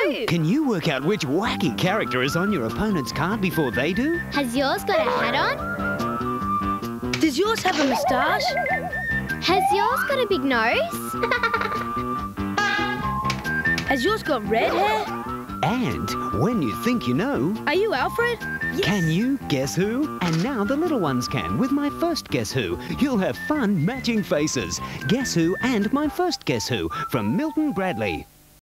too. Can you work out which wacky character is on your opponent's card before they do? Has yours got a hat on? Does yours have a moustache? Has yours got a big nose? Has yours got red hair? And when you think you know, Are you Alfred? Yes. can you guess who? And now the little ones can with my first Guess Who. You'll have fun matching faces. Guess Who and my first Guess Who from Milton Bradley.